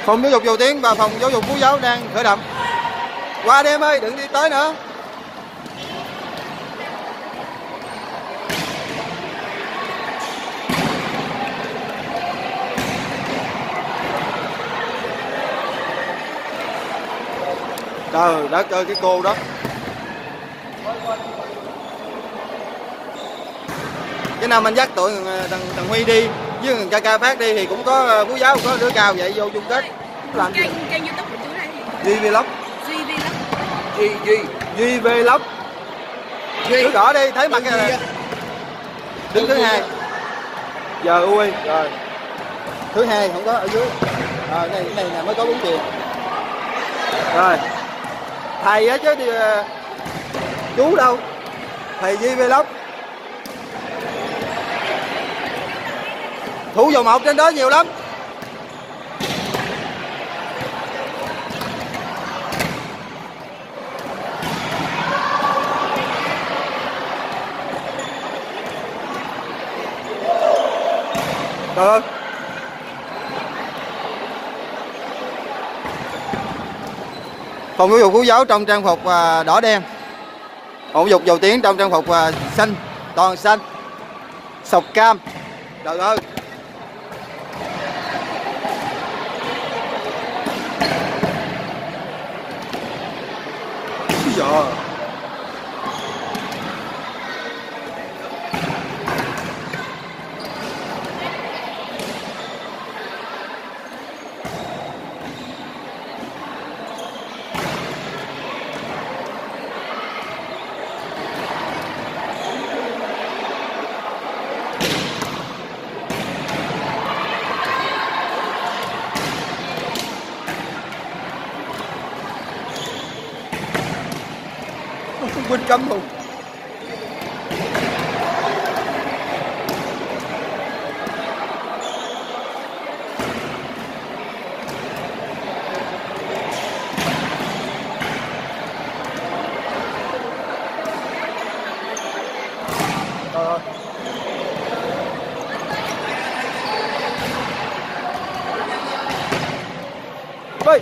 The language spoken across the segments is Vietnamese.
Phòng giáo dục Dầu Tiếng và phòng giáo dục Phú Giáo đang khởi động. Qua đi em ơi, đừng đi tới nữa. Trời đất ơi, cái cô đó. Cái nào mình dắt tụi thằng Huy đi với thằng ca Phát đi thì cũng có Phú Giáo, có đứa cao vậy vô chung kết. Làm gì? Kênh YouTube của chú này. Duy Vlog. Duy Vlog. Cứ gõ đi, thấy mặt cái đứng thứ hai. Giờ ui rồi. Thứ hai không có ở dưới. Rồi này nè mới có 4 triệu. Rồi. Thầy á chứ thì chú đâu? Thầy Duy Vlog. Thủ vào một trên đó nhiều lắm. Trời ơi. Phòng giáo dục Phú Giáo trong trang phục đỏ đen. Phòng giáo dục Dầu Tiếng trong trang phục xanh, toàn xanh, sọc cam. Trời ơi. Giờ quên cấm luôn. Ơi.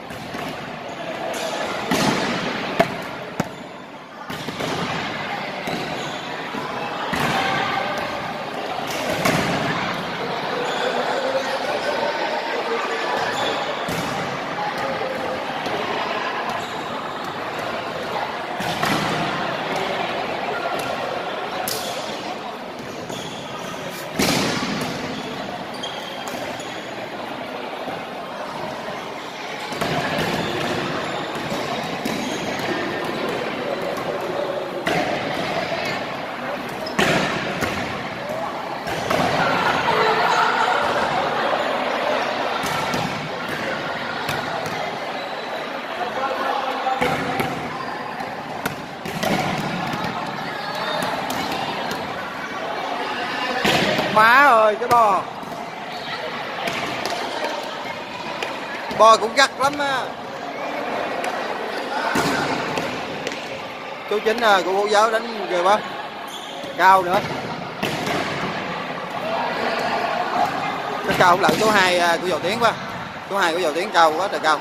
Má ơi, cái bò cũng gắt lắm á. Chú Chính của Phú Giáo đánh ghê quá, cao nữa. Cái cao không lận số 2 của Dầu Tiếng quá. Số 2 của Dầu Tiếng cao quá trời cao.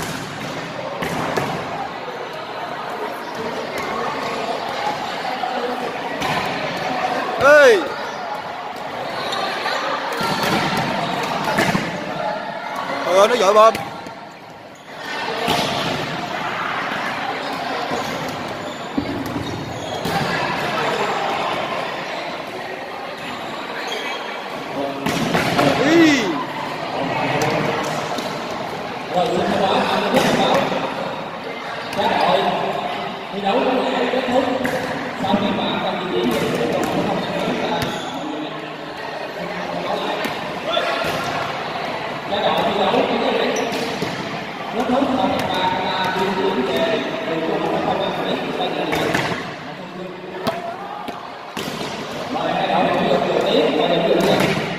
Ê, trời ơi, nó dội bom. Ý. Rồi xin thông báo anh biết thông báo các đội thi đấu đã kết thúc sau khi mà trong vị trí của đội không các đội thi đấu kết thúc sau khi mà di chuyển về từ trung tâm không gian Mỹ quay trở lại. Mời hai đội thi đấu đầu tiên và đội trưởng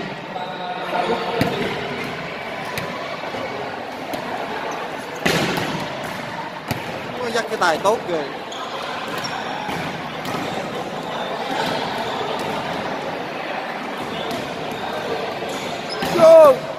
dắt cái tài tốt kìa. Go!